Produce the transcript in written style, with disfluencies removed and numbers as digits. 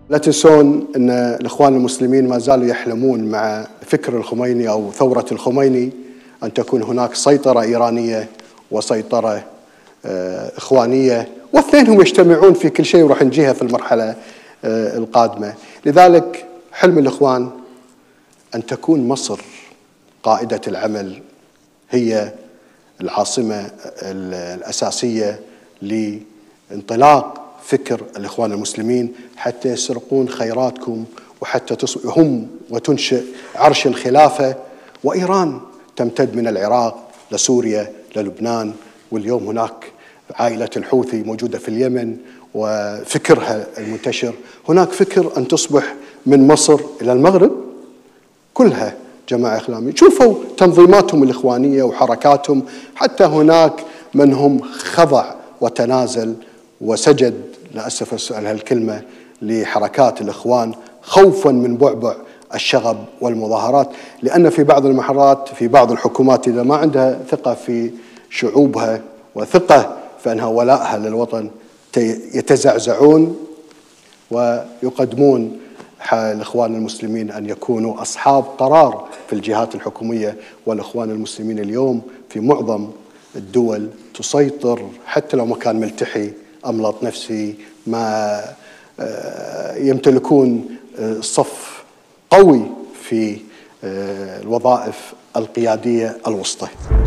لا تنسون أن الإخوان المسلمين ما زالوا يحلمون مع فكر الخميني أو ثورة الخميني أن تكون هناك سيطرة إيرانية وسيطرة إخوانية، واثنينهم يجتمعون في كل شيء وراح نجيها في المرحلة القادمة. لذلك حلم الإخوان أن تكون مصر قائدة العمل، هي العاصمة الأساسية لانطلاق فكر الإخوان المسلمين حتى يسرقون خيراتكم وحتى هم وتنشئ عرش الخلافة، وإيران تمتد من العراق لسوريا للبنان، واليوم هناك عائلة الحوثي موجودة في اليمن وفكرها المنتشر. هناك فكر أن تصبح من مصر إلى المغرب كلها جماعة إسلامية. شوفوا تنظيماتهم الإخوانية وحركاتهم، حتى هناك من هم خضع وتنازل وسجد، لأسف أسأل هالكلمة، لحركات الإخوان خوفا من بعبع الشغب والمظاهرات، لأن في بعض المحرات في بعض الحكومات إذا ما عندها ثقة في شعوبها وثقة في أنها ولائها للوطن يتزعزعون ويقدمون الإخوان المسلمين أن يكونوا أصحاب قرار في الجهات الحكومية. والإخوان المسلمين اليوم في معظم الدول تسيطر، حتى لو ما كان ملتحي أملط نفسي، ما يمتلكون صف قوي في الوظائف القيادية الوسطى.